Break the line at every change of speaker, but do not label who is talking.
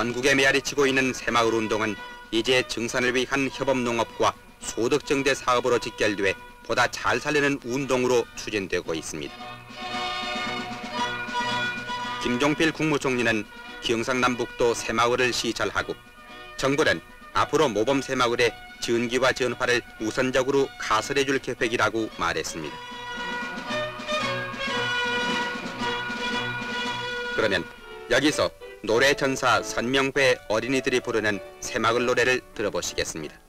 전국에 메아리치고 있는 새마을 운동은 이제 증산을 위한 협업농업과 소득증대 사업으로 직결돼 보다 잘 살리는 운동으로 추진되고 있습니다. 김종필 국무총리는 경상남북도 새마을을 시찰하고 정부는 앞으로 모범 새마을의 전기와 전화를 우선적으로 가설해줄 계획이라고 말했습니다. 그러면 여기서 노래전사 선명회 어린이들이 부르는 새마을 노래를 들어보시겠습니다.